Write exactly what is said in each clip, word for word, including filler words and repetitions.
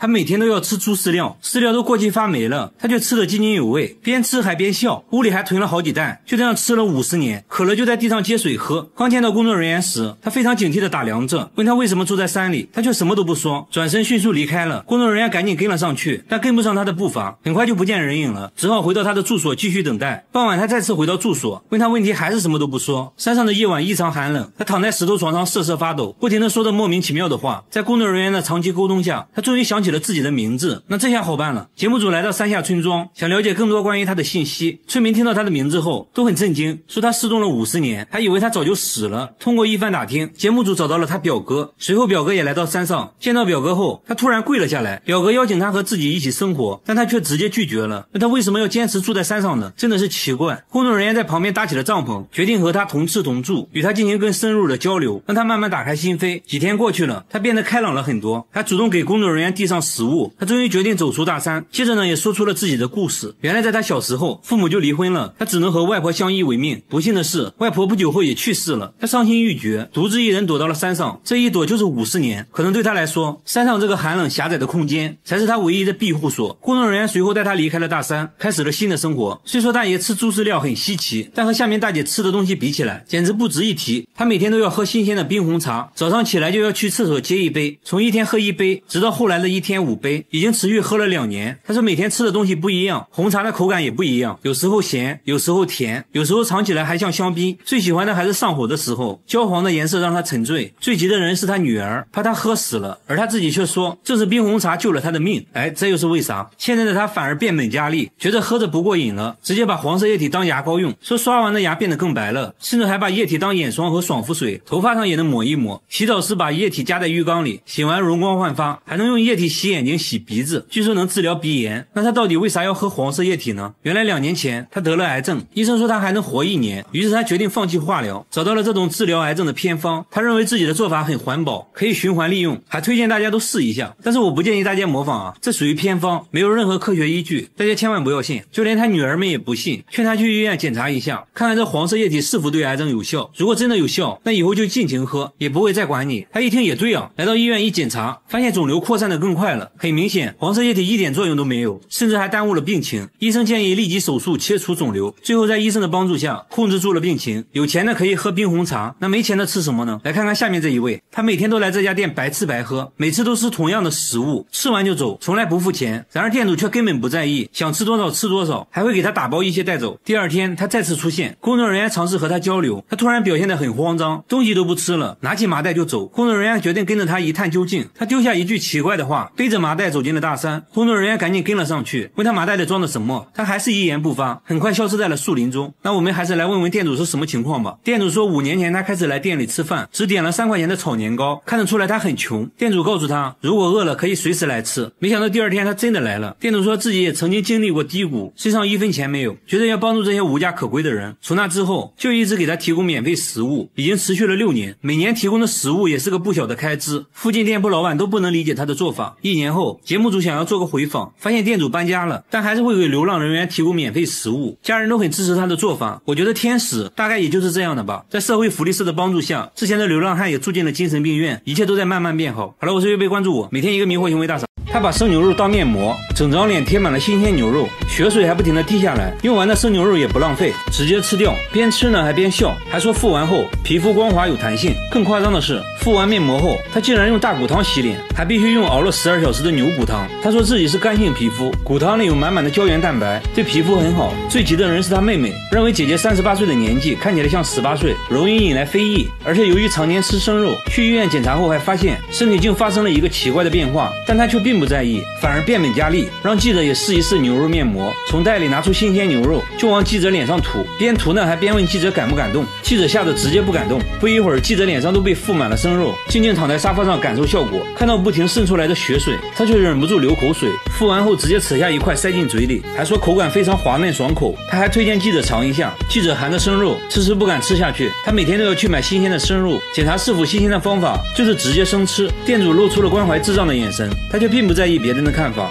他每天都要吃猪饲料，饲料都过期发霉了，他却吃得津津有味，边吃还边笑，屋里还囤了好几袋，就这样吃了五十年，渴了就在地上接水喝。刚见到工作人员时，他非常警惕地打量着，问他为什么住在山里，他却什么都不说，转身迅速离开了。工作人员赶紧跟了上去，但跟不上他的步伐，很快就不见人影了，只好回到他的住所继续等待。傍晚他再次回到住所，问他问题还是什么都不说。山上的夜晚异常寒冷，他躺在石头床上瑟瑟发抖，不停地说着莫名其妙的话。在工作人员的长期沟通下，他终于想起了自己的名字。那这下好办了，节目组来到山下村庄，想了解更多关于他的信息。村民听到他的名字后都很震惊，说他失踪了五十年，还以为他早就死了。通过一番打听，节目组找到了他表哥，随后表哥也来到山上，见到表哥后，他突然跪了下来。表哥邀请他和自己一起生活，但他却直接拒绝了。那他为什么要坚持住在山上呢？真的是奇怪。工作人员在旁边搭起了帐篷，决定和他同吃同住，与他进行更深入的交流，让他慢慢打开心扉。几天过去了，他变得开朗了很多，还主动给工作人员递上食物。他终于决定走出大山，接着呢也说出了自己的故事。原来在他小时候，父母就离婚了，他只能和外婆相依为命。不幸的是，外婆不久后也去世了，他伤心欲绝，独自一人躲到了山上。这一躲就是五十年，可能对他来说，山上这个寒冷狭窄的空间才是他唯一的庇护所。工作人员随后带他离开了大山，开始了新的生活。虽说大爷吃猪饲料很稀奇，但和下面大姐吃的东西比起来，简直不值一提。他每天都要喝新鲜的冰红茶，早上起来就要去厕所接一杯，从一天喝一杯，直到后来的一天五杯，已经持续喝了两年。他说每天吃的东西不一样，红茶的口感也不一样，有时候咸，有时候甜，有时候尝起来还像香槟。最喜欢的还是上火的时候，焦黄的颜色让他沉醉。最急的人是他女儿，怕他喝死了，而他自己却说正是冰红茶救了他的命。哎，这又是为啥？现在的他反而变本加厉，觉得喝着不过瘾了，直接把黄色液体当牙膏用，说刷完的牙变得更白了，甚至还把液体当眼霜和爽肤水，头发上也能抹一抹。洗澡时把液体加在浴缸里，洗完容光焕发，还能用液体洗眼睛洗鼻子，据说能治疗鼻炎。那他到底为啥要喝黄色液体呢？原来两年前他得了癌症，医生说他还能活一年，于是他决定放弃化疗，找到了这种治疗癌症的偏方。他认为自己的做法很环保，可以循环利用，还推荐大家都试一下。但是我不建议大家模仿啊，这属于偏方，没有任何科学依据，大家千万不要信。就连他女儿们也不信，劝他去医院检查一下，看看这黄色液体是否对癌症有效。如果真的有效，那以后就尽情喝，也不会再管你。他一听也对啊，来到医院一检查，发现肿瘤扩散的更快了。很明显，黄色液体一点作用都没有，甚至还耽误了病情。医生建议立即手术切除肿瘤，最后在医生的帮助下控制住了病情。有钱的可以喝冰红茶，那没钱的吃什么呢？来看看下面这一位，他每天都来这家店白吃白喝，每次都吃同样的食物，吃完就走，从来不付钱。然而店主却根本不在意，想吃多少吃多少，还会给他打包一些带走。第二天他再次出现，工作人员尝试和他交流，他突然表现得很慌张，东西都不吃了，拿起麻袋就走。工作人员决定跟着他一探究竟，他丢下一句奇怪的话，背着麻袋走进了大山。工作人员赶紧跟了上去，问他麻袋里装的什么，他还是一言不发，很快消失在了树林中。那我们还是来问问店主是什么情况吧。店主说五年前他开始来店里吃饭，只点了三块钱的炒年糕，看得出来他很穷。店主告诉他如果饿了可以随时来吃，没想到第二天他真的来了。店主说自己也曾经经历过低谷，身上一分钱没有，觉得要帮助这些无家可归的人。从那之后就一直给他提供免费食物，已经持续了六年，每年提供的食物也是个不小的开支。附近店铺老板都不能理解他的做法。一年后，节目组想要做个回访，发现店主搬家了，但还是会给流浪人员提供免费食物，家人都很支持他的做法。我觉得天使大概也就是这样的吧。在社会福利社的帮助下，之前的流浪汉也住进了精神病院，一切都在慢慢变好。好了，我是岳飞，关注我，每天一个迷惑行为大赏。他把生牛肉当面膜，整张脸贴满了新鲜牛肉，血水还不停地滴下来，用完的生牛肉也不浪费，直接吃掉。边吃呢还边笑，还说敷完后皮肤光滑有弹性。更夸张的是，敷完面膜后他竟然用大骨汤洗脸，还必须用熬了十二小时的牛骨汤。他说自己是干性皮肤，骨汤里有满满的胶原蛋白，对皮肤很好。最急的人是他妹妹，认为姐姐三十八岁的年纪看起来像十八岁，容易引来非议，而且由于常年吃生肉，去医院检查后还发现身体竟发生了一个奇怪的变化，但他却并不在意，反而变本加厉，让记者也试一试牛肉面膜。从袋里拿出新鲜牛肉就往记者脸上涂，边涂呢还边问记者感不感动。记者吓得直接不敢动，不一会儿记者脸上都被覆满了生肉，静静躺在沙发上感受效果。看到不停渗出来的血水，他却忍不住流口水，敷完后直接扯下一块塞进嘴里，还说口感非常滑嫩爽口。他还推荐记者尝一下，记者含着生肉迟迟不敢吃下去，他每天都要去买新鲜的生肉，检查是否新鲜的方法就是直接生吃。店主露出了关怀智障的眼神，他却并不在意别人的看法，确认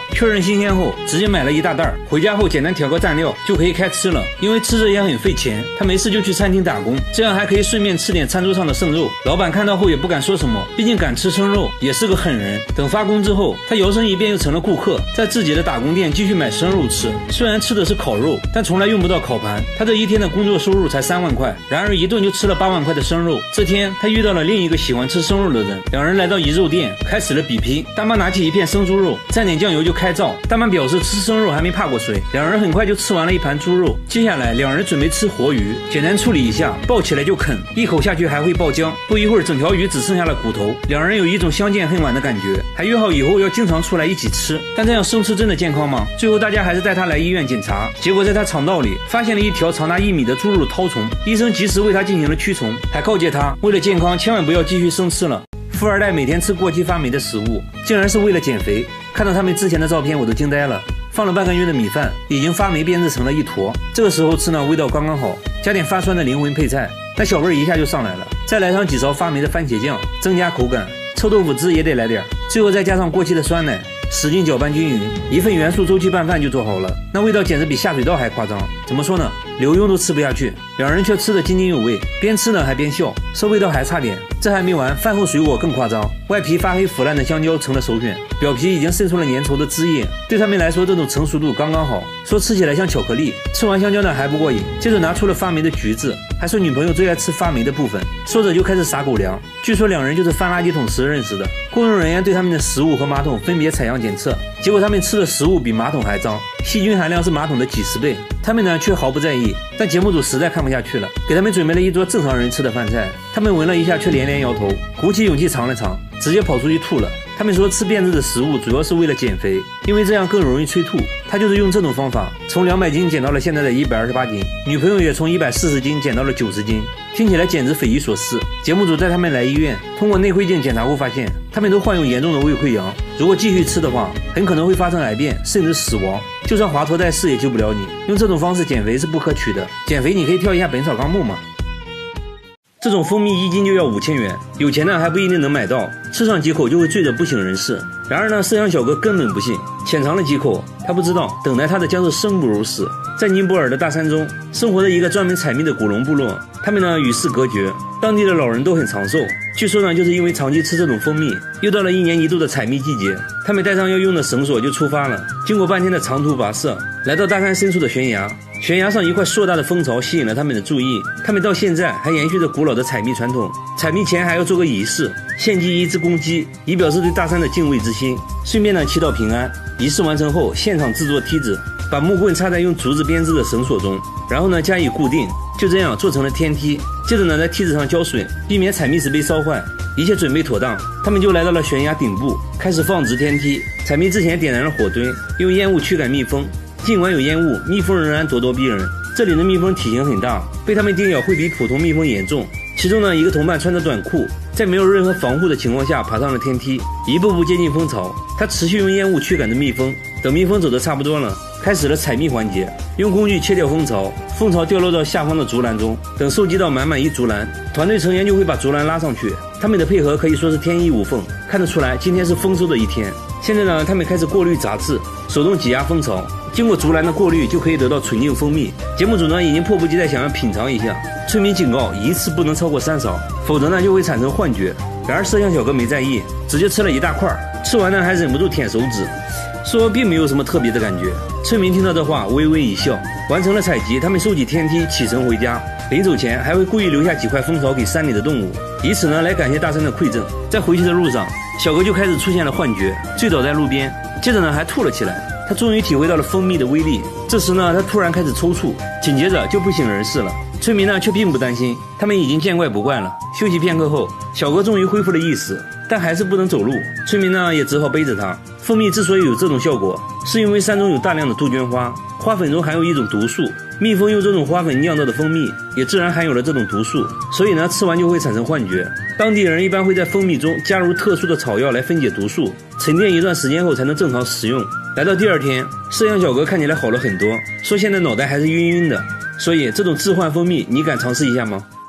新鲜后，直接买了一大袋，回家后简单调个蘸料就可以开吃了。因为吃着也很费钱，他没事就去餐厅打工，这样还可以顺便吃点餐桌上的剩肉。老板看到后也不敢说什么，毕竟敢吃生肉也是个狠人。等发工之后，他摇身一变又成了顾客，在自己的打工店继续买生肉吃。虽然吃的是烤肉，但从来用不到烤盘。他这一天的工作收入才三万块，然而一顿就吃了八万块的生肉。这天他遇到了另一个喜欢吃生肉的人，两人来到一肉店开始了比拼。大妈拿起一片生猪肉，蘸点酱油就开灶。大妈表示吃生肉还没怕过谁，两人很快就吃完了一盘猪肉。接下来两人准备吃活鱼，简单处理一下，抱起来就啃，一口下去还会爆浆。不一会儿整条鱼只剩下了骨头，两人有一种相见恨晚的感觉，还约好以后要经常出来一起吃。但这样生吃真的健康吗？最后大家还是带他来医院检查，结果在他肠道里发现了一条长达一米的猪肉绦虫，医生及时为他进行了驱虫，还告诫他为了健康千万不要继续生吃了。富二代每天吃过期发霉的食物，竟然是为了减肥。看到他们之前的照片我都惊呆了，放了半个月的米饭已经发霉编制成了一坨，这个时候吃呢味道刚刚好，加点发酸的灵魂配菜，那小味一下就上来了。再来上几勺发霉的番茄酱，增加口感，臭豆腐汁也得来点，最后再加上过期的酸奶，使劲搅拌均匀，一份元素周期拌饭就做好了。那味道简直比下水道还夸张，怎么说呢？刘墉都吃不下去，两人却吃得津津有味，边吃呢还边笑，说味道还差点。这还没完，饭后水果更夸张，外皮发黑腐烂的香蕉成了首选，表皮已经渗出了粘稠的汁液，对他们来说这种成熟度刚刚好，说吃起来像巧克力。吃完香蕉呢还不过瘾，接着拿出了发霉的橘子，还说女朋友最爱吃发霉的部分，说着就开始撒狗粮。据说两人就是翻垃圾桶时认识的，工作人员对他们的食物和马桶分别采样检测，结果他们吃的食物比马桶还脏，细菌含量是马桶的几十倍，他们呢却毫不在意。但节目组实在看不下去了，给他们准备了一桌正常人吃的饭菜，他们闻了一下却连连摇头，鼓起勇气尝了尝，直接跑出去吐了。他们说吃变质的食物主要是为了减肥，因为这样更容易催吐。他就是用这种方法从两百斤减到了现在的一百二十八斤，女朋友也从一百四十斤减到了九十斤，听起来简直匪夷所思。节目组带他们来医院，通过内窥镜检查后发现，他们都患有严重的胃溃疡，如果继续吃的话，很可能会发生癌变，甚至死亡。就算华佗在世也救不了你，用这种方式减肥是不可取的。减肥你可以跳一下本草纲目嘛。这种蜂蜜一斤就要五千元，有钱呢还不一定能买到，吃上几口就会醉得不省人事。然而呢，摄像小哥根本不信，浅尝了几口，他不知道等待他的将是生不如死。在尼泊尔的大山中，生活着一个专门采蜜的古龙部落，他们呢与世隔绝，当地的老人都很长寿。据说呢，就是因为长期吃这种蜂蜜，又到了一年一度的采蜜季节，他们带上要用的绳索就出发了。经过半天的长途跋涉，来到大山深处的悬崖，悬崖上一块硕大的蜂巢吸引了他们的注意，他们到现在还延续着古老的采蜜传统。采蜜前还要做个仪式，献祭一只公鸡，以表示对大山的敬畏之心，顺便呢祈祷平安。仪式完成后，现场制作梯子，把木棍插在用竹子编织的绳索中，然后呢加以固定，就这样做成了天梯。接着呢在梯子上浇水，避免采蜜时被烧坏。一切准备妥当，他们就来到了悬崖顶部，开始放置天梯。采蜜之前点燃了火堆，用烟雾驱赶蜜蜂。尽管有烟雾，蜜蜂仍然咄咄逼人。这里的蜜蜂体型很大，被他们叮咬会比普通蜜蜂严重。其中呢，一个同伴穿着短裤，在没有任何防护的情况下爬上了天梯，一步步接近蜂巢。他持续用烟雾驱赶着蜜蜂，等蜜蜂走得差不多了，开始了采蜜环节，用工具切掉蜂巢，蜂巢掉落到下方的竹篮中。等收集到满满一竹篮，团队成员就会把竹篮拉上去。他们的配合可以说是天衣无缝，看得出来今天是丰收的一天。现在呢，他们开始过滤杂质，手动挤压蜂巢，经过竹篮的过滤，就可以得到纯净蜂蜜。节目组呢已经迫不及待想要品尝一下，村民警告一次不能超过三勺，否则呢就会产生幻觉。然而摄像小哥没在意，直接吃了一大块，吃完呢还忍不住舔手指，说并没有什么特别的感觉。村民听到这话微微一笑。完成了采集，他们收起天梯启程回家，临走前还会故意留下几块蜂巢给山里的动物，以此呢来感谢大山的馈赠。在回去的路上，小哥就开始出现了幻觉，醉倒在路边，接着呢还吐了起来。他终于体会到了蜂蜜的威力，这时呢他突然开始抽搐，紧接着就不省人事了。村民呢却并不担心，他们已经见怪不怪了。休息片刻后，小哥终于恢复了意识，但还是不能走路，村民呢也只好背着他。蜂蜜之所以有这种效果，是因为山中有大量的杜鹃花，花粉中含有一种毒素，蜜蜂用这种花粉酿造的蜂蜜也自然含有了这种毒素，所以呢吃完就会产生幻觉。当地人一般会在蜂蜜中加入特殊的草药来分解毒素，沉淀一段时间后才能正常食用。来到第二天，摄像小哥看起来好了很多，说现在脑袋还是晕晕的，所以这种致幻蜂蜜你敢尝试一下吗？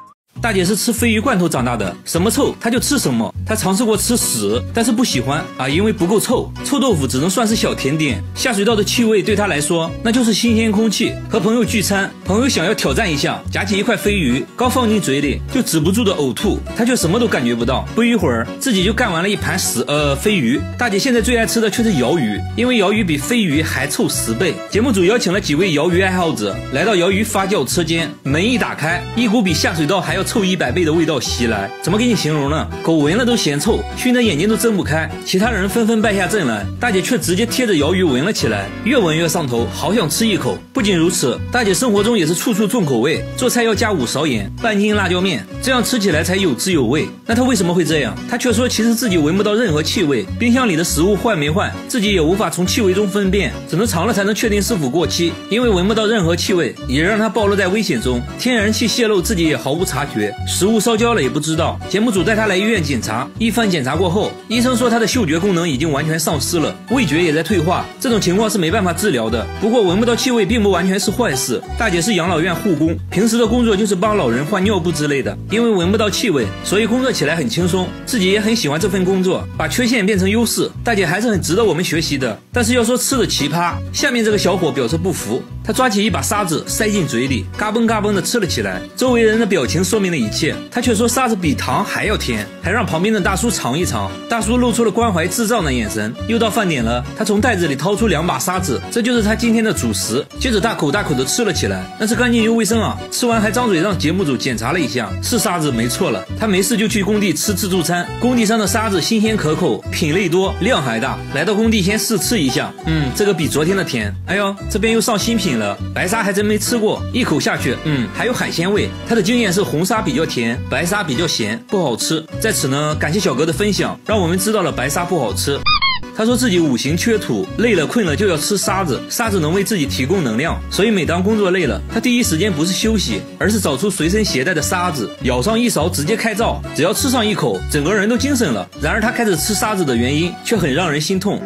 大姐是吃鲱鱼罐头长大的，什么臭她就吃什么。她尝试过吃屎，但是不喜欢啊，因为不够臭。臭豆腐只能算是小甜点，下水道的气味对她来说那就是新鲜空气。和朋友聚餐，朋友想要挑战一下，夹起一块鲱鱼，刚放进嘴里就止不住的呕吐，她却什么都感觉不到。不一会儿，自己就干完了一盘屎呃鲱鱼。大姐现在最爱吃的却是鳐鱼，因为鳐鱼比鲱鱼还臭十倍。节目组邀请了几位鳐鱼爱好者来到鳐鱼发酵车间，门一打开，一股比下水道还要臭一百倍的味道袭来。怎么给你形容呢？狗闻了都嫌臭，熏得眼睛都睁不开。其他人纷纷败下阵来，大姐却直接贴着鳐鱼闻了起来，越闻越上头，好想吃一口。不仅如此，大姐生活中也是处处重口味，做菜要加五勺盐，半斤辣椒面，这样吃起来才有滋有味。那她为什么会这样？她却说其实自己闻不到任何气味，冰箱里的食物坏没坏自己也无法从气味中分辨，只能尝了才能确定是否过期。因为闻不到任何气味，也让她暴露在危险中，天然气泄漏自己也毫无察觉，食物烧焦了也不知道。节目组带她来医院检查，一番检查过后，医生说她的嗅觉功能已经完全丧失了，味觉也在退化，这种情况是没办法治疗的。不过闻不到气味并不完全是坏事，大姐是养老院护工，平时的工作就是帮老人换尿布之类的，因为闻不到气味，所以工作起来很轻松，自己也很喜欢这份工作，把缺陷变成优势，大姐还是很值得我们学习的。但是要说吃的奇葩，下面这个小伙表示不服，他抓起一把沙子塞进嘴里，嘎嘣嘎嘣的吃了起来，周围人的表情说明了一切，他却说沙子比糖还要甜，还让旁边的大叔尝一尝。大叔露出了关怀智障的眼神。又到饭点了，他从袋子里掏出两把沙子，这就是他今天的主食，接着大口大口的吃了起来，那是干净又卫生啊。吃完还张嘴让节目组检查了一下，是沙子没错了。他没事就去工地吃自助餐，工地上的沙子新鲜可口，品类多，量还大。来到工地先试吃一下，嗯，这个比昨天的甜。哎呦，这边又上新品了，白沙还真没吃过，一口下去，嗯，还有海鲜味。他的经验是红沙比较甜，白沙比较咸，不好吃。在此呢，感谢小哥的分享，让我们知道了白沙不好吃。他说自己五行缺土，累了困了就要吃沙子，沙子能为自己提供能量，所以每当工作累了，他第一时间不是休息，而是找出随身携带的沙子，舀上一勺直接开灶，只要吃上一口，整个人都精神了。然而他开始吃沙子的原因却很让人心痛。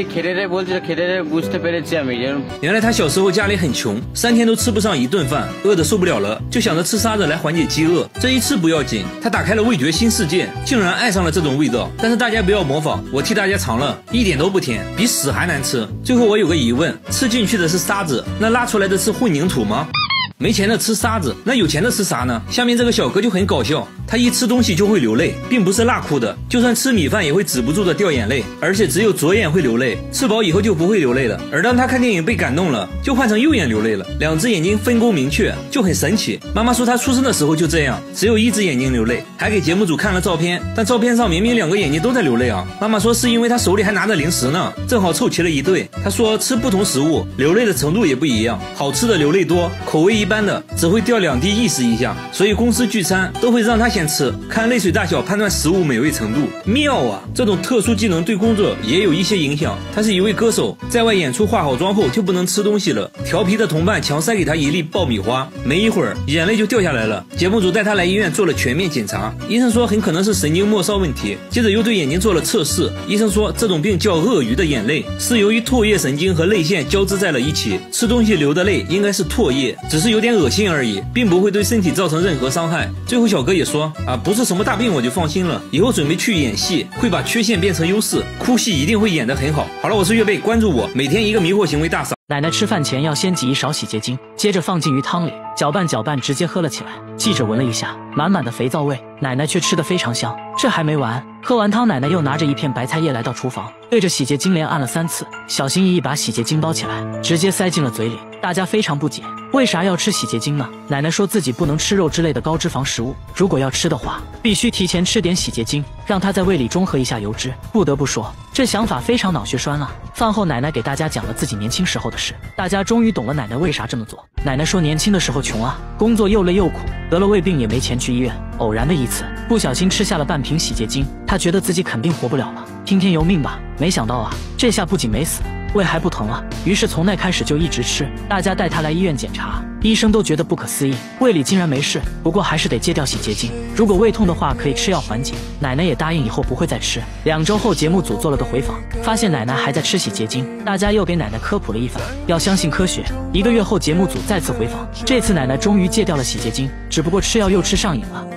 原来他小时候家里很穷，三天都吃不上一顿饭，饿得受不了了，就想着吃沙子来缓解饥饿。这一吃不要紧，他打开了味觉新世界，竟然爱上了这种味道。但是大家不要模仿，我替大家尝了，一点都不甜，比屎还难吃。最后我有个疑问，吃进去的是沙子，那拉出来的是混凝土吗？没钱的吃沙子，那有钱的吃啥呢？下面这个小哥就很搞笑，他一吃东西就会流泪，并不是辣哭的，就算吃米饭也会止不住的掉眼泪，而且只有左眼会流泪，吃饱以后就不会流泪了。而当他看电影被感动了，就换成右眼流泪了，两只眼睛分工明确，就很神奇。妈妈说他出生的时候就这样，只有一只眼睛流泪，还给节目组看了照片，但照片上明明两个眼睛都在流泪啊。妈妈说是因为他手里还拿着零食呢，正好凑齐了一对。他说吃不同食物流泪的程度也不一样，好吃的流泪多，口味一般的只会掉两滴意识一下，所以公司聚餐都会让他先吃，看泪水大小判断食物美味程度。妙啊，这种特殊技能对工作也有一些影响。他是一位歌手，在外演出化好妆后就不能吃东西了，调皮的同伴强塞给他一粒爆米花，没一会儿眼泪就掉下来了。节目组带他来医院做了全面检查，医生说很可能是神经末梢问题，接着又对眼睛做了测试，医生说这种病叫鳄鱼的眼泪，是由于唾液神经和泪腺交织在了一起，吃东西流的泪应该是唾液，只是有点恶心而已，并不会对身体造成任何伤害。最后小哥也说啊，不是什么大病我就放心了，以后准备去演戏，会把缺陷变成优势，哭戏一定会演得很好。好了，我是岳贝，关注我，每天一个迷惑行为大赏。 奶奶吃饭前要先挤一勺洗洁精，接着放进鱼汤里，搅拌搅拌，直接喝了起来。记者闻了一下，满满的肥皂味，奶奶却吃得非常香。这还没完，喝完汤，奶奶又拿着一片白菜叶来到厨房，对着洗洁精连按了三次，小心翼翼把洗洁精包起来，直接塞进了嘴里。大家非常不解，为啥要吃洗洁精呢？奶奶说自己不能吃肉之类的高脂肪食物，如果要吃的话，必须提前吃点洗洁精，让它在胃里中和一下油脂。不得不说，这想法非常脑血栓啊。饭后，奶奶给大家讲了自己年轻时候的事，大家终于懂了奶奶为啥这么做。奶奶说年轻的时候穷啊，工作又累又苦，得了胃病也没钱去医院，偶然的一次不小心吃下了半瓶洗洁精，她觉得自己肯定活不了了，听天由命吧。没想到啊，这下不仅没死，胃还不疼了，于是从那开始就一直吃。大家带他来医院检查，医生都觉得不可思议，胃里竟然没事，不过还是得戒掉洗洁精，如果胃痛的话可以吃药缓解。奶奶也答应以后不会再吃。两周后，节目组做了个回访，发现奶奶还在吃洗洁精，大家又给奶奶科普了一番，要相信科学。一个月后，节目组再次回访，这次奶奶终于戒掉了洗洁精，只不过吃药又吃上瘾了。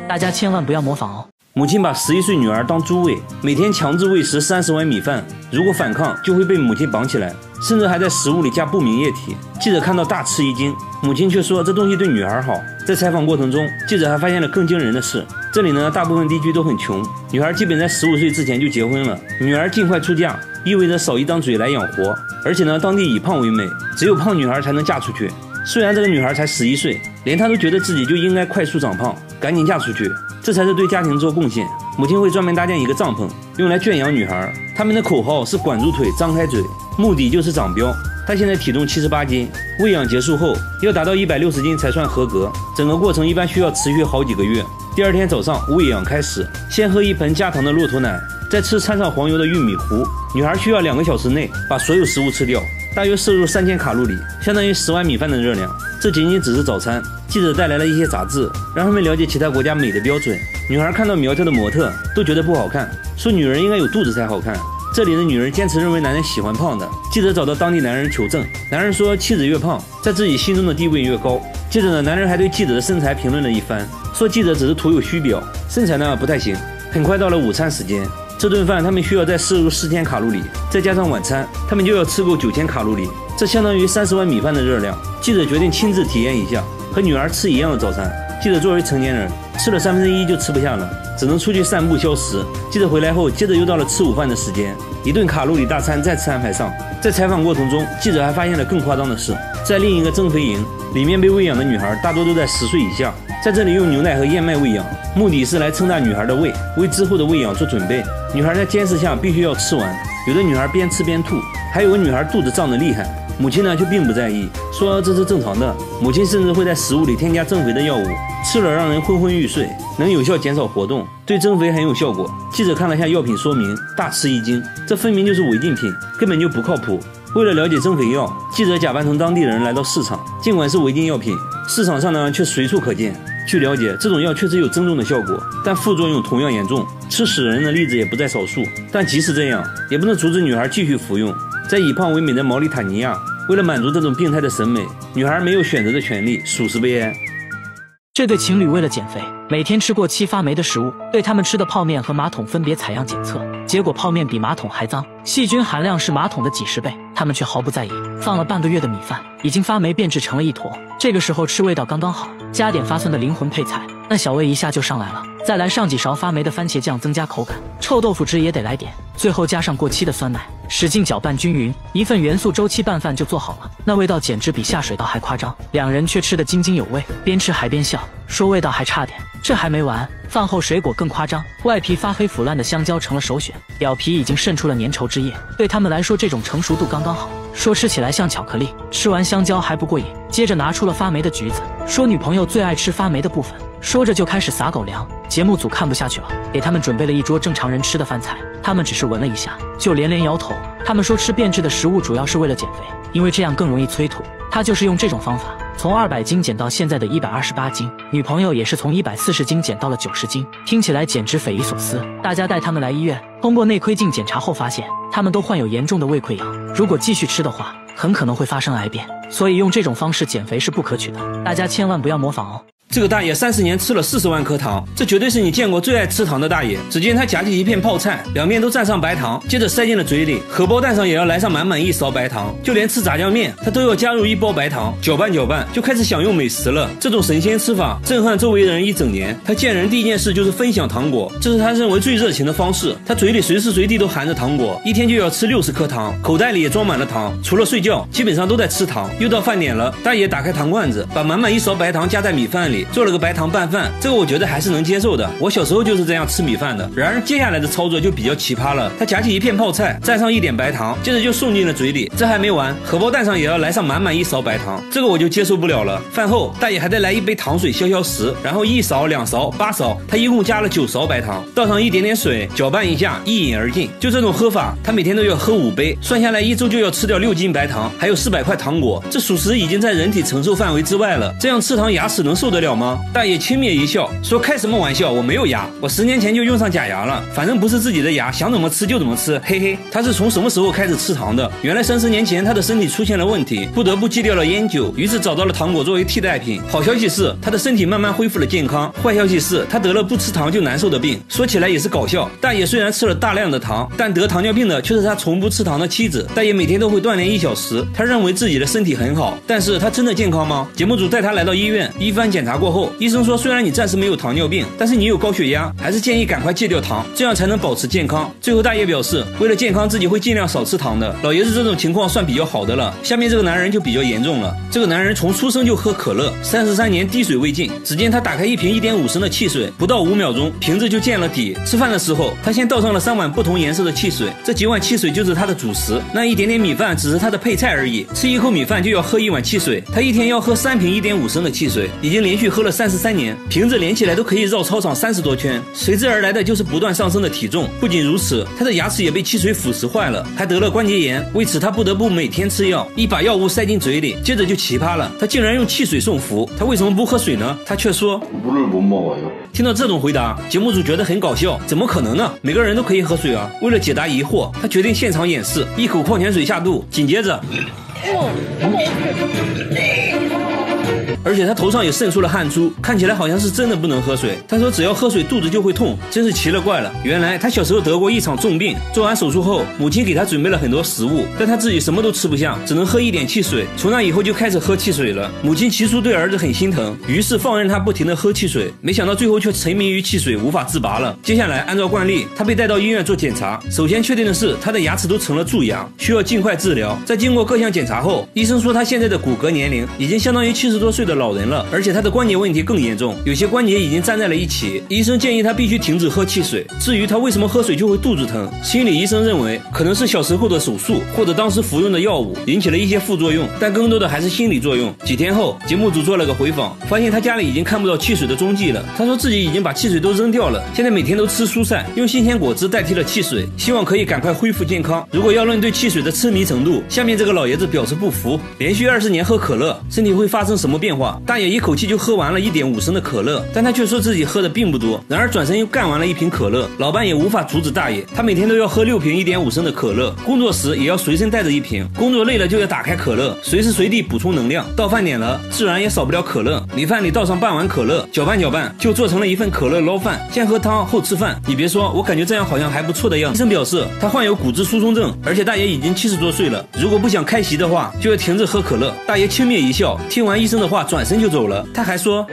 大家千万不要模仿哦。 母亲把十一岁女儿当猪喂，每天强制喂食三十碗米饭，如果反抗就会被母亲绑起来，甚至还在食物里加不明液体。记者看到大吃一惊，母亲却说这东西对女孩好。在采访过程中，记者还发现了更惊人的事，这里呢大部分地区都很穷，女孩基本在十五岁之前就结婚了，女儿尽快出嫁意味着少一张嘴来养活，而且呢当地以胖为美，只有胖女孩才能嫁出去。虽然这个女孩才十一岁，连她都觉得自己就应该快速长胖，赶紧嫁出去，这才是对家庭做贡献。母亲会专门搭建一个帐篷，用来圈养女孩。他们的口号是管住腿，张开嘴，目的就是长膘。她现在体重七十八斤，喂养结束后要达到一百六十斤才算合格，整个过程一般需要持续好几个月。第二天早上喂养开始，先喝一盆加糖的骆驼奶，再吃掺上黄油的玉米糊。女孩需要两个小时内把所有食物吃掉，大约摄入三千卡路里，相当于十碗米饭的热量。这仅仅只是早餐。记者带来了一些杂志，让他们了解其他国家美的标准。女孩看到苗条的模特都觉得不好看，说女人应该有肚子才好看。这里的女人坚持认为男人喜欢胖的。记者找到当地男人求证，男人说妻子越胖，在自己心中的地位越高。接着呢，男人还对记者的身材评论了一番，说记者只是徒有虚表，身材呢不太行。很快到了午餐时间，这顿饭他们需要再摄入四千卡路里，再加上晚餐，他们就要吃够九千卡路里，这相当于三十碗米饭的热量。记者决定亲自体验一下，和女儿吃一样的早餐。记者作为成年人，吃了三分之一就吃不下了，只能出去散步消食。记者回来后，接着又到了吃午饭的时间，一顿卡路里大餐再次安排上。在采访过程中，记者还发现了更夸张的事，在另一个增肥营里面被喂养的女孩大多都在十岁以下，在这里用牛奶和燕麦喂养，目的是来撑大女孩的胃，为之后的喂养做准备。女孩在监视下必须要吃完，有的女孩边吃边吐，还有个女孩肚子胀得厉害。母亲呢却并不在意，说这是正常的。母亲甚至会在食物里添加增肥的药物，吃了让人昏昏欲睡，能有效减少活动，对增肥很有效果。记者看了下药品说明，大吃一惊，这分明就是违禁品，根本就不靠谱。为了了解增肥药，记者假扮成当地人来到市场，尽管是违禁药品，市场上呢却随处可见。据了解，这种药确实有增重的效果，但副作用同样严重，吃死人的例子也不在少数。但即使这样，也不能阻止女孩继续服用。在以胖为美的毛里塔尼亚，为了满足这种病态的审美，女孩没有选择的权利，属实悲哀。 这对情侣为了减肥，每天吃过期发霉的食物，对他们吃的泡面和马桶分别采样检测，结果泡面比马桶还脏，细菌含量是马桶的几十倍，他们却毫不在意。放了半个月的米饭已经发霉变质成了一坨，这个时候吃味道刚刚好，加点发酸的灵魂配菜，那小味一下就上来了。再来上几勺发霉的番茄酱增加口感，臭豆腐汁也得来点，最后加上过期的酸奶，使劲搅拌均匀，一份元素周期拌饭就做好了。那味道简直比下水道还夸张，两人却吃得津津有味，边吃还边笑，说味道还差点。这还没完，饭后水果更夸张，外皮发黑腐烂的香蕉成了首选，表皮已经渗出了粘稠汁液，对他们来说这种成熟度刚刚好，说吃起来像巧克力。吃完香蕉还不过瘾，接着拿出了发霉的橘子，说女朋友最爱吃发霉的部分，说着就开始撒狗粮。节目组看不下去了，给他们准备了一桌正常人吃的饭菜，他们只是闻了一下就连连摇头。他们说吃变质的食物主要是为了减肥，因为这样更容易催吐。他就是用这种方法从二百斤减到现在的一百二十八斤，女朋友也是从一百四十斤减到了九十斤，听起来简直匪夷所思。大家带他们来医院，通过内窥镜检查后发现，他们都患有严重的胃溃疡，如果继续吃的话，很可能会发生癌变，所以用这种方式减肥是不可取的，大家千万不要模仿哦。 这个大爷三十年吃了四十万颗糖，这绝对是你见过最爱吃糖的大爷。只见他夹起一片泡菜，两面都蘸上白糖，接着塞进了嘴里，荷包蛋上也要来上满满一勺白糖，就连吃炸酱面他都要加入一包白糖，搅拌搅拌就开始享用美食了。这种神仙吃法震撼周围的人一整年。他见人第一件事就是分享糖果，这是他认为最热情的方式。他嘴里随时随地都含着糖果，一天就要吃六十颗糖，口袋里也装满了糖，除了睡觉基本上都在吃糖。又到饭点了，大爷打开糖罐子，把满满一勺白糖加在米饭里，做了个白糖拌饭，这个我觉得还是能接受的，我小时候就是这样吃米饭的。然而接下来的操作就比较奇葩了，他夹起一片泡菜，蘸上一点白糖，接着就送进了嘴里。这还没完，荷包蛋上也要来上满满一勺白糖，这个我就接受不了了。饭后大爷还得来一杯糖水消消食，然后一勺两勺八勺，他一共加了九勺白糖，倒上一点点水，搅拌一下，一饮而尽。就这种喝法，他每天都要喝五杯，算下来一周就要吃掉六斤白糖，还有四百块糖果，这属实已经在人体承受范围之外了。这样吃糖牙齿能受得了了吗？大爷轻蔑一笑，说开什么玩笑，我没有牙，我十年前就用上假牙了，反正不是自己的牙，想怎么吃就怎么吃，嘿嘿。他是从什么时候开始吃糖的？原来三十年前他的身体出现了问题，不得不戒掉了烟酒，于是找到了糖果作为替代品。好消息是他的身体慢慢恢复了健康，坏消息是他得了不吃糖就难受的病。说起来也是搞笑，大爷虽然吃了大量的糖，但得糖尿病的却是他从不吃糖的妻子。大爷每天都会锻炼一小时，他认为自己的身体很好，但是他真的健康吗？节目组带他来到医院，一番检查过后，医生说虽然你暂时没有糖尿病，但是你有高血压，还是建议赶快戒掉糖，这样才能保持健康。最后大爷表示，为了健康自己会尽量少吃糖的。老爷子这种情况算比较好的了，下面这个男人就比较严重了。这个男人从出生就喝可乐，三十三年滴水未进。只见他打开一瓶一点五升的汽水，不到五秒钟瓶子就见了底。吃饭的时候，他先倒上了三碗不同颜色的汽水，这几碗汽水就是他的主食，那一点点米饭只是他的配菜而已。吃一口米饭就要喝一碗汽水，他一天要喝三瓶一点五升的汽水，已经连续喝了三十三年，瓶子连起来都可以绕操场三十多圈。随之而来的就是不断上升的体重。不仅如此，他的牙齿也被汽水腐蚀坏了，还得了关节炎，为此他不得不每天吃药，一把药物塞进嘴里。接着就奇葩了，他竟然用汽水送服。他为什么不喝水呢？他却说听到这种回答，节目组觉得很搞笑，怎么可能呢？每个人都可以喝水啊！为了解答疑惑，他决定现场演示，一口矿泉水下肚，紧接着而且他头上也渗出了汗珠，看起来好像是真的不能喝水。他说只要喝水肚子就会痛，真是奇了怪了。原来他小时候得过一场重病，做完手术后，母亲给他准备了很多食物，但他自己什么都吃不下，只能喝一点汽水。从那以后就开始喝汽水了。母亲起初对儿子很心疼，于是放任他不停地喝汽水，没想到最后却沉迷于汽水，无法自拔了。接下来按照惯例，他被带到医院做检查。首先确定的是他的牙齿都成了蛀牙，需要尽快治疗。在经过各项检查后，医生说他现在的骨骼年龄已经相当于七十多岁的老人了，而且他的关节问题更严重，有些关节已经粘在了一起。医生建议他必须停止喝汽水。至于他为什么喝水就会肚子疼，心理医生认为可能是小时候的手术或者当时服用的药物引起了一些副作用，但更多的还是心理作用。几天后，节目组做了个回访，发现他家里已经看不到汽水的踪迹了。他说自己已经把汽水都扔掉了，现在每天都吃蔬菜，用新鲜果汁代替了汽水，希望可以赶快恢复健康。如果要论对汽水的痴迷程度，下面这个老爷子表示不服。连续二十年喝可乐，身体会发生什么变化？大爷一口气就喝完了一点五升的可乐，但他却说自己喝的并不多。然而转身又干完了一瓶可乐，老板也无法阻止大爷。他每天都要喝六瓶一点五升的可乐，工作时也要随身带着一瓶，工作累了就要打开可乐，随时随地补充能量。到饭点了，自然也少不了可乐，米饭里倒上半碗可乐，搅拌搅拌就做成了一份可乐捞饭，先喝汤后吃饭。你别说，我感觉这样好像还不错的样子。医生表示他患有骨质疏松症，而且大爷已经七十多岁了，如果不想开席的话，就要停止喝可乐。大爷轻蔑一笑，听完医生的话转身就走了。他还说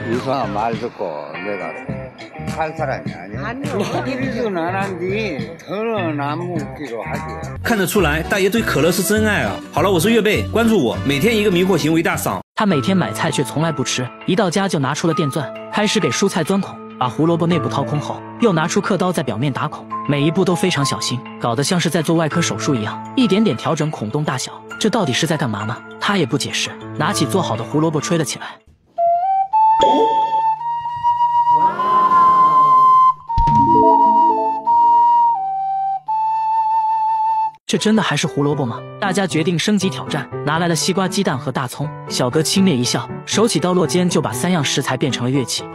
看得出来大爷对可乐是真爱啊。好了，我是岳贝，关注我，每天一个迷惑行为大赏。 他每天买菜却从来不吃，一到家就拿出了电钻，开始给蔬菜钻孔，把胡萝卜内部掏空后，又拿出刻刀在表面打孔，每一步都非常小心，搞得像是在做外科手术一样，一点点调整孔洞大小。这到底是在干嘛呢？他也不解释，拿起做好的胡萝卜吹了起来。这真的还是胡萝卜吗？大家决定升级挑战，拿来了西瓜、鸡蛋和大葱。小哥轻蔑一笑，手起刀落间就把三样食材变成了乐器。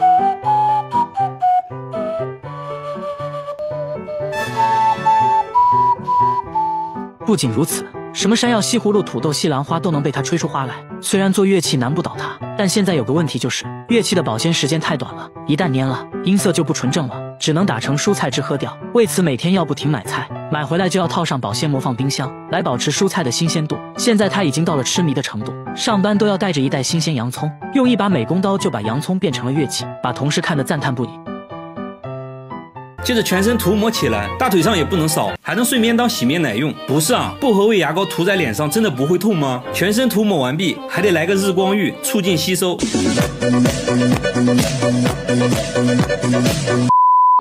不仅如此，什么山药、西葫芦、土豆、西兰花都能被他吹出花来。虽然做乐器难不倒他，但现在有个问题，就是乐器的保鲜时间太短了，一旦粘了，音色就不纯正了，只能打成蔬菜汁喝掉。为此每天要不停买菜，买回来就要套上保鲜膜放冰箱，来保持蔬菜的新鲜度。现在他已经到了痴迷的程度，上班都要带着一袋新鲜洋葱，用一把美工刀就把洋葱变成了乐器，把同事看得赞叹不已。 接着全身涂抹起来，大腿上也不能少，还能顺便当洗面奶用。不是啊，薄荷味牙膏涂在脸上真的不会痛吗？全身涂抹完毕，还得来个日光浴，促进吸收。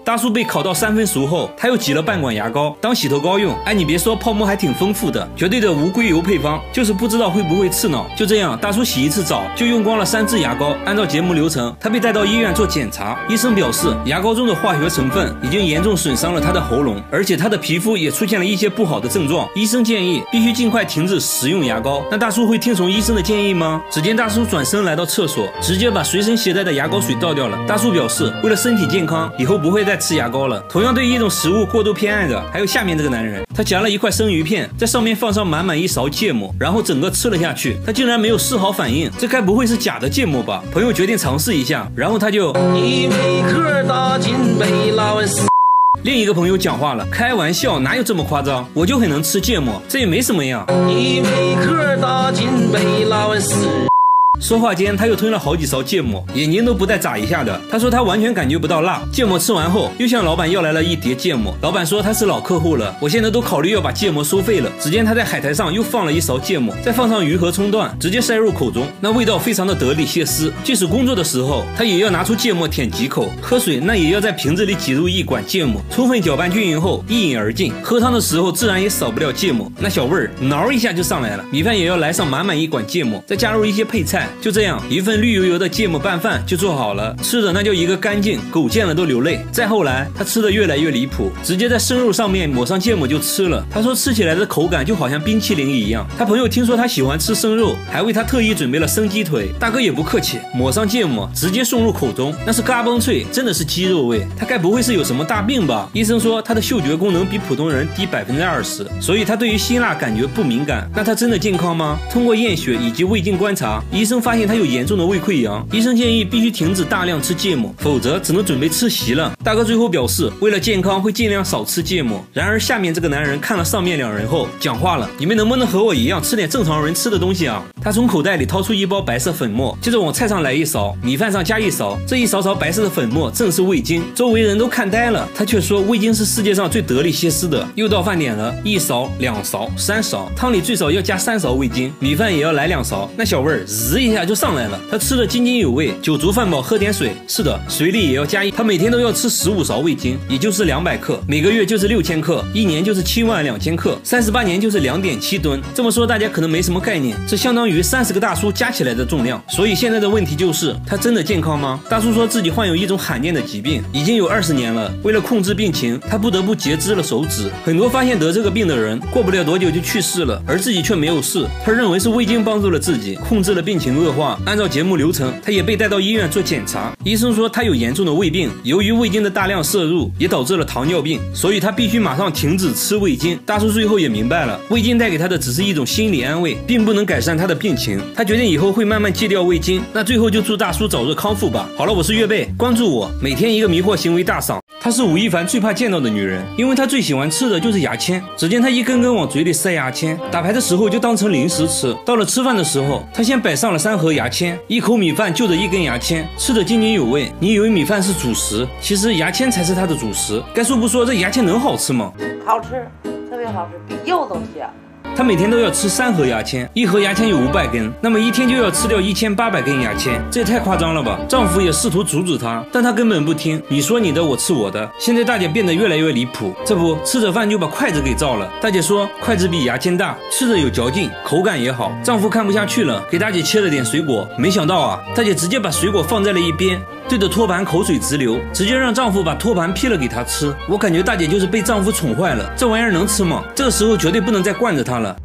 大叔被烤到三分熟后，他又挤了半管牙膏当洗头膏用。哎，你别说，泡沫还挺丰富的，绝对的无硅油配方，就是不知道会不会刺挠。就这样，大叔洗一次澡就用光了三支牙膏。按照节目流程，他被带到医院做检查，医生表示牙膏中的化学成分已经严重损伤了他的喉咙，而且他的皮肤也出现了一些不好的症状。医生建议必须尽快停止食用牙膏。那大叔会听从医生的建议吗？只见大叔转身来到厕所，直接把随身携带的牙膏水倒掉了。大叔表示，为了身体健康，以后不会再吃牙膏了。同样对一种食物过度偏爱的，还有下面这个男人，他夹了一块生鱼片，在上面放上满满一勺芥末，然后整个吃了下去。他竟然没有丝毫反应，这该不会是假的芥末吧？朋友决定尝试一下，然后他就一杯壳打进杯拉死。另一个朋友讲话了，开玩笑，哪有这么夸张？我就很能吃芥末，这也没什么呀。一杯壳打进杯拉死。说话间，他又吞了好几勺芥末，眼睛都不带眨一下的。他说他完全感觉不到辣。芥末吃完后，又向老板要来了一碟芥末。老板说他是老客户了，我现在都考虑要把芥末收费了。只见他在海苔上又放了一勺芥末，再放上鱼和葱段，直接塞入口中，那味道非常的得力歇斯。即使工作的时候，他也要拿出芥末舔几口；喝水那也要在瓶子里挤入一管芥末，充分搅拌均匀后一饮而尽。喝汤的时候自然也少不了芥末，那小味儿挠一下就上来了。米饭也要来上满满一管芥末，再加入一些配菜。就这样，一份绿油油的芥末拌饭就做好了，吃的那叫一个干净，狗见了都流泪。再后来，他吃的越来越离谱，直接在生肉上面抹上芥末就吃了。他说吃起来的口感就好像冰淇淋一样。他朋友听说他喜欢吃生肉，还为他特意准备了生鸡腿。大哥也不客气，抹上芥末直接送入口中，那是嘎嘣脆，真的是鸡肉味。他该不会是有什么大病吧？医生说他的嗅觉功能比普通人低百分之二十，所以他对于辛辣感觉不敏感。那他真的健康吗？通过验血以及胃镜观察，医生发现他有严重的胃溃疡，医生建议必须停止大量吃芥末，否则只能准备吃席了。大哥最后表示，为了健康会尽量少吃芥末。然而下面这个男人看了上面两人后讲话了，你们能不能和我一样吃点正常人吃的东西啊？他从口袋里掏出一包白色粉末，接着往菜上来一勺，米饭上加一勺，这一勺勺白色的粉末正是味精。周围人都看呆了，他却说味精是世界上最得力歇斯的。又到饭点了，一勺、两勺、三勺，汤里最少要加三勺味精，米饭也要来两勺，那小味儿滋一下就上来了。他吃得津津有味，酒足饭饱喝点水，是的，水里也要加一。他每天都要吃十五勺味精，也就是两百克，每个月就是六千克，一年就是七万两千克，三十八年就是两点七吨。这么说大家可能没什么概念，这相当于三十个大叔加起来的重量。所以现在的问题就是，他真的健康吗？大叔说自己患有一种罕见的疾病，已经有二十年了。为了控制病情，他不得不截肢了手指。很多发现得这个病的人，过不了多久就去世了，而自己却没有事。他认为是味精帮助了自己，控制了病情恶化。按照节目流程，他也被带到医院做检查，医生说他有严重的胃病，由于味精的大量摄入，也导致了糖尿病，所以他必须马上停止吃味精。大叔最后也明白了，味精带给他的只是一种心理安慰，并不能改善他的病情。他决定以后会慢慢戒掉味精。那最后就祝大叔早日康复吧。好了，我是岳贝，关注我，每天一个迷惑行为大赏。她是吴亦凡最怕见到的女人，因为她最喜欢吃的就是牙签。只见她一根根往嘴里塞牙签，打牌的时候就当成零食吃。到了吃饭的时候，她先摆上了三盒牙签，一口米饭就着一根牙签，吃得津津有味。你以为米饭是主食，其实牙签才是她的主食。该说不说，这牙签能好吃吗？ 好吃，特别好吃，比柚都香。 她每天都要吃三盒牙签，一盒牙签有五百根，那么一天就要吃掉一千八百根牙签，这也太夸张了吧！丈夫也试图阻止她，但她根本不听，你说你的，我吃我的。现在大姐变得越来越离谱，这不吃着饭就把筷子给照了。大姐说筷子比牙签大，吃着有嚼劲，口感也好。丈夫看不下去了，给大姐切了点水果，没想到啊，大姐直接把水果放在了一边，对着托盘口水直流，直接让丈夫把托盘劈了给她吃。我感觉大姐就是被丈夫宠坏了，这玩意儿能吃吗？这个时候绝对不能再惯着她了。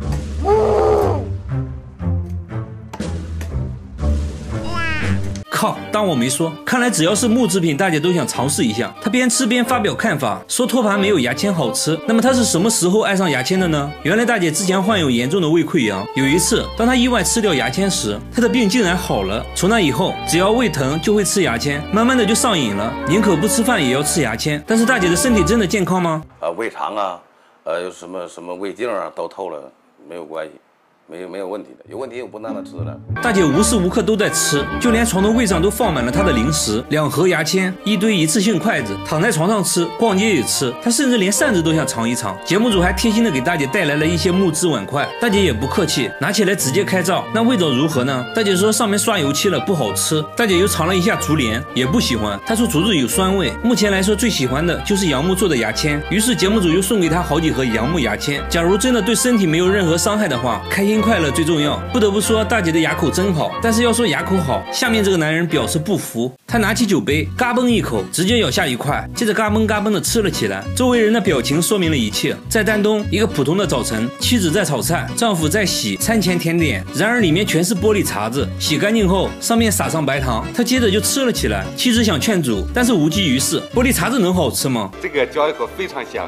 靠，当我没说。看来只要是木制品，大家都想尝试一下。她边吃边发表看法，说托盘没有牙签好吃。那么她是什么时候爱上牙签的呢？原来大姐之前患有严重的胃溃疡，有一次当她意外吃掉牙签时，她的病竟然好了。从那以后，只要胃疼就会吃牙签，慢慢的就上瘾了，宁可不吃饭也要吃牙签。但是大姐的身体真的健康吗？ 呃，胃肠啊，呃，有什么什么胃镜啊，都透了，没有关系。 没有没有问题的，有问题我不让他吃了。 大姐无时无刻都在吃，就连床头柜上都放满了她的零食，两盒牙签，一堆一次性筷子，躺在床上吃，逛街也吃，她甚至连扇子都想尝一尝。节目组还贴心的给大姐带来了一些木质碗筷，大姐也不客气，拿起来直接开照。那味道如何呢？大姐说上面刷油漆了，不好吃。大姐又尝了一下竹帘，也不喜欢，她说竹子有酸味。目前来说最喜欢的就是杨木做的牙签，于是节目组又送给她好几盒杨木牙签。假如真的对身体没有任何伤害的话，开心快乐最重要。不得不说大姐的牙口真好，但是要说牙口好，下面这个男人表示不服。他拿起酒杯，嘎嘣一口，直接咬下一块，接着嘎嘣嘎嘣的吃了起来。周围人的表情说明了一切。在丹东，一个普通的早晨，妻子在炒菜，丈夫在洗餐前甜点，然而里面全是玻璃碴子。洗干净后，上面撒上白糖，他接着就吃了起来。妻子想劝阻，但是无济于事。玻璃碴子能好吃吗？ 这个嚼一口非常香。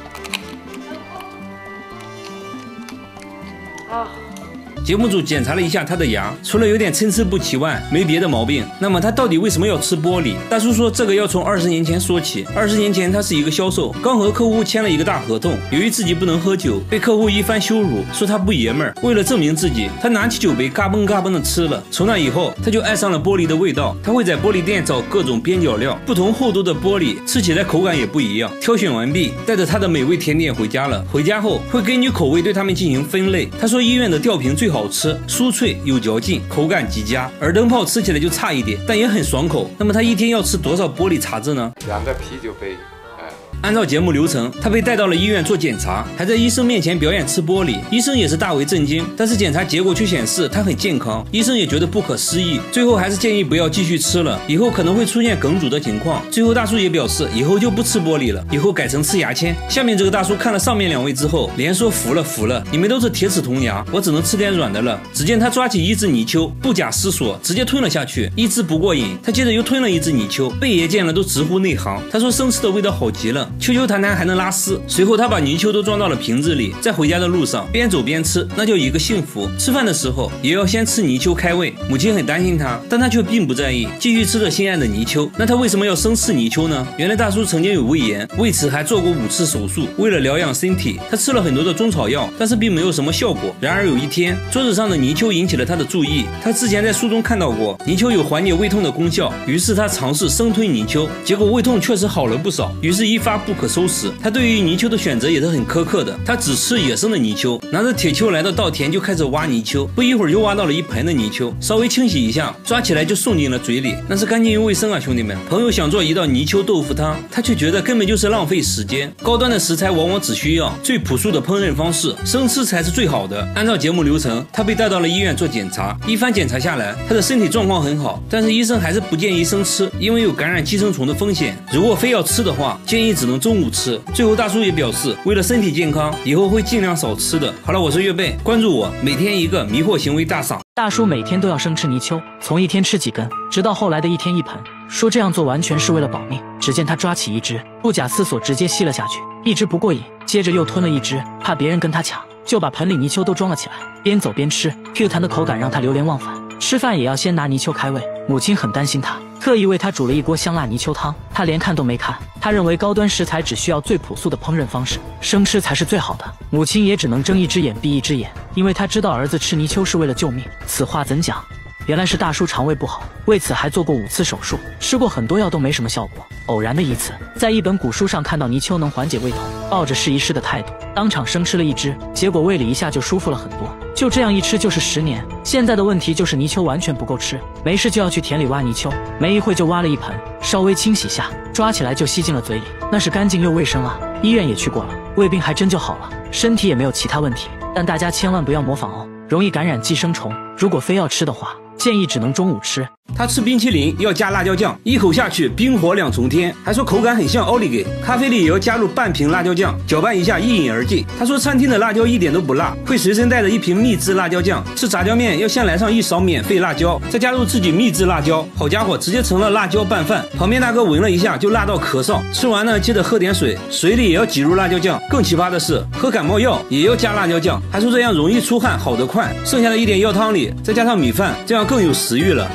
啊。 节目组检查了一下他的牙，除了有点参差不齐外，没别的毛病。那么他到底为什么要吃玻璃？大叔说这个要从二十年前说起。二十年前他是一个销售，刚和客户签了一个大合同，由于自己不能喝酒，被客户一番羞辱，说他不爷们儿。为了证明自己，他拿起酒杯嘎嘣嘎嘣的吃了。从那以后，他就爱上了玻璃的味道。他会在玻璃店找各种边角料，不同厚度的玻璃，吃起来口感也不一样。挑选完毕，带着他的美味甜点回家了。回家后会根据口味对他们进行分类。他说医院的吊瓶最好吃，酥脆有嚼劲，口感极佳。耳灯泡吃起来就差一点，但也很爽口。那么他一天要吃多少玻璃碴子呢？ 两个啤酒杯。 按照节目流程，他被带到了医院做检查，还在医生面前表演吃玻璃。医生也是大为震惊，但是检查结果却显示他很健康。医生也觉得不可思议，最后还是建议不要继续吃了，以后可能会出现梗阻的情况。最后大叔也表示以后就不吃玻璃了，以后改成吃牙签。下面这个大叔看了上面两位之后，连说服了服了，你们都是铁齿铜牙，我只能吃点软的了。只见他抓起一只泥鳅，不假思索直接吞了下去。一只不过瘾，他接着又吞了一只泥鳅。贝爷见了都直呼内行，他说生吃的味道好极了，秋秋谈谈还能拉丝。随后他把泥鳅都装到了瓶子里，在回家的路上边走边吃，那叫一个幸福。吃饭的时候也要先吃泥鳅开胃。母亲很担心他，但他却并不在意，继续吃着心爱的泥鳅。那他为什么要生吃泥鳅呢？原来大叔曾经有胃炎，为此还做过五次手术。为了疗养身体，他吃了很多的中草药，但是并没有什么效果。然而有一天，桌子上的泥鳅引起了他的注意。他之前在书中看到过泥鳅有缓解胃痛的功效，于是他尝试生吞泥鳅，结果胃痛确实好了不少，于是一发不可收拾。他对于泥鳅的选择也是很苛刻的，他只吃野生的泥鳅，拿着铁锹来到稻田就开始挖泥鳅，不一会儿就挖到了一盆的泥鳅，稍微清洗一下，抓起来就送进了嘴里，那是干净又卫生啊，兄弟们。朋友想做一道泥鳅豆腐汤，他却觉得根本就是浪费时间。高端的食材往往只需要最朴素的烹饪方式，生吃才是最好的。按照节目流程，他被带到了医院做检查，一番检查下来，他的身体状况很好，但是医生还是不建议生吃，因为有感染寄生虫的风险。如果非要吃的话，建议只能中午吃。最后大叔也表示，为了身体健康，以后会尽量少吃的。好了，我是岳贝，关注我，每天一个迷惑行为大赏。 大叔每天都要生吃泥鳅，从一天吃几根，直到后来的一天一盆，说这样做完全是为了保命。只见他抓起一只，不假思索直接吸了下去，一只不过瘾，接着又吞了一只，怕别人跟他抢，就把盆里泥鳅都装了起来，边走边吃。Q 弹的口感让他流连忘返，吃饭也要先拿泥鳅开胃。母亲很担心他，特意为他煮了一锅香辣泥鳅汤，他连看都没看。他认为高端食材只需要最朴素的烹饪方式，生吃才是最好的。母亲也只能睁一只眼闭一只眼，因为他知道儿子吃泥鳅是为了救命。此话怎讲？原来是大叔肠胃不好，为此还做过五次手术，吃过很多药都没什么效果。偶然的一次，在一本古书上看到泥鳅能缓解胃痛，抱着试一试的态度，当场生吃了一只，结果胃里一下就舒服了很多。就这样一吃就是十年。现在的问题就是泥鳅完全不够吃，没事就要去田里挖泥鳅，没一会就挖了一盆，稍微清洗下，抓起来就吸进了嘴里，那是干净又卫生啊。医院也去过了，胃病还真就好了，身体也没有其他问题。但大家千万不要模仿哦，容易感染寄生虫。如果非要吃的话，建议只能中午吃。 他吃冰淇淋要加辣椒酱，一口下去冰火两重天，还说口感很像奥利给。咖啡里也要加入半瓶辣椒酱，搅拌一下一饮而尽。他说餐厅的辣椒一点都不辣，会随身带着一瓶秘制辣椒酱。吃炸酱面要先来上一勺免费辣椒，再加入自己秘制辣椒，好家伙，直接成了辣椒拌饭。旁边大哥闻了一下就辣到咳嗽，吃完呢接着喝点水，水里也要挤入辣椒酱。更奇葩的是，喝感冒药也要加辣椒酱，还说这样容易出汗，好得快。剩下的一点药汤里再加上米饭，这样更有食欲了。感冒好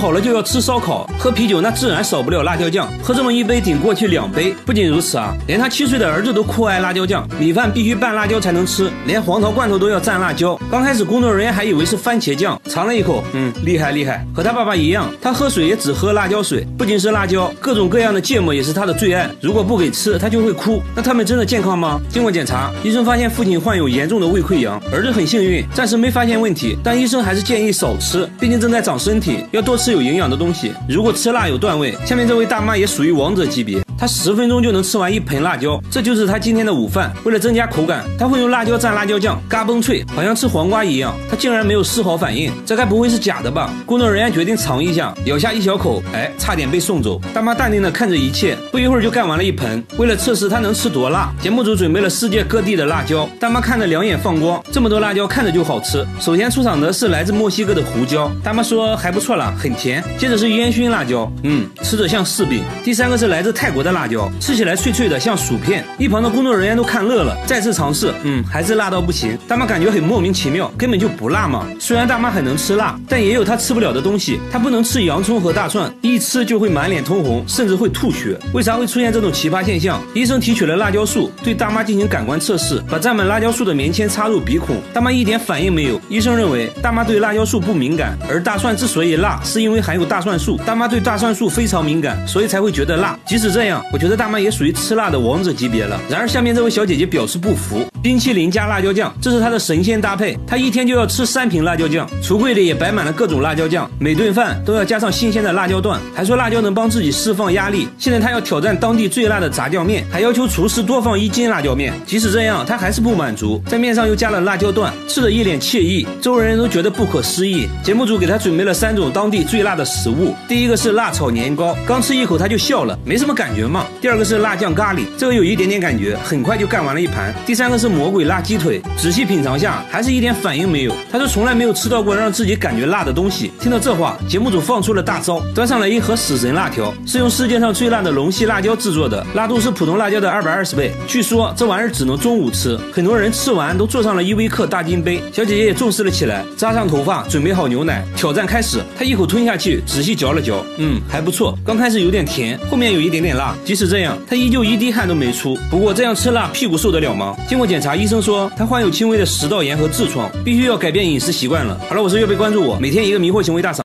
好了就要吃烧烤，喝啤酒那自然少不了辣椒酱，喝这么一杯顶过去两杯。不仅如此啊，连他七岁的儿子都酷爱辣椒酱，米饭必须拌辣椒才能吃，连黄桃罐头都要蘸辣椒。刚开始工作人员还以为是番茄酱，尝了一口，嗯，厉害厉害，和他爸爸一样，他喝水也只喝辣椒水，不仅是辣椒，各种各样的芥末也是他的最爱，如果不给吃他就会哭。那他们真的健康吗？经过检查，医生发现父亲患有严重的胃溃疡，儿子很幸运，暂时没发现问题，但医生还是建议少吃，毕竟正在长身体，要多吃有营养的东西。如果吃辣有段位，下面这位大妈也属于王者级别，她十分钟就能吃完一盆辣椒，这就是她今天的午饭。为了增加口感，她会用辣椒蘸辣椒酱，嘎嘣脆，好像吃黄瓜一样。她竟然没有丝毫反应，这该不会是假的吧？工作人员决定尝一下，咬下一小口，哎，差点被送走。大妈淡定地看着一切，不一会儿就干完了一盆。为了测试她能吃多辣，节目组准备了世界各地的辣椒。大妈看着两眼放光，这么多辣椒看着就好吃。首先出场的是来自墨西哥的胡椒，大妈说还不错啦，很甜。接着是烟熏辣椒，嗯，吃着像柿饼。第三个是来自泰国的辣椒，吃起来脆脆的像薯片。一旁的工作人员都看乐了，再次尝试，嗯，还是辣到不行。大妈感觉很莫名其妙，根本就不辣嘛。虽然大妈很能吃辣，但也有她吃不了的东西，她不能吃洋葱和大蒜，一吃就会满脸通红，甚至会吐血。为啥会出现这种奇葩现象？医生提取了辣椒素，对大妈进行感官测试，把沾满辣椒素的棉签插入鼻孔，大妈一点反应没有。医生认为大妈对辣椒素不敏感，而大蒜之所以辣，是因为含有大蒜素，大妈对大蒜素非常敏感，所以才会觉得辣。即使这样，我觉得大妈也属于吃辣的王者级别了。然而下面这位小姐姐表示不服，冰淇淋加辣椒酱，这是她的神仙搭配，她一天就要吃三瓶辣椒酱，橱柜里也摆满了各种辣椒酱，每顿饭都要加上新鲜的辣椒段，还说辣椒能帮自己释放压力。现在她要挑战当地最辣的炸酱面，还要求厨师多放一斤辣椒面。即使这样，她还是不满足，在面上又加了辣椒段，吃得一脸惬意，周围人都觉得不可思议。节目组给她准备了三种当地最辣的食物，第一个是辣炒年糕，刚吃一口她就笑了，没什么感觉嘛。第二个是辣酱咖喱，这个有一点点感觉，很快就干完了一盘。第三个是魔鬼辣鸡腿，仔细品尝下还是一点反应没有。她说从来没有吃到过让自己感觉辣的东西。听到这话，节目组放出了大招，端上来一盒死神辣条，是用世界上最辣的龙溪辣椒制作的，辣度是普通辣椒的二百二十倍。据说这玩意儿只能中午吃，很多人吃完都坐上了依维柯大金杯。小姐姐也重视了起来，扎上头发，准备好牛奶，挑战开始。她一口吞下去，仔细嚼了嚼，嗯，还不错。刚开始有点甜，后面有一点点辣。即使这样，她依旧一滴汗都没出。不过这样吃辣，屁股受得了吗？经过检查，医生说她患有轻微的食道炎和痔疮，必须要改变饮食习惯了。好了，我是月贝，关注我，每天一个迷惑行为大赏。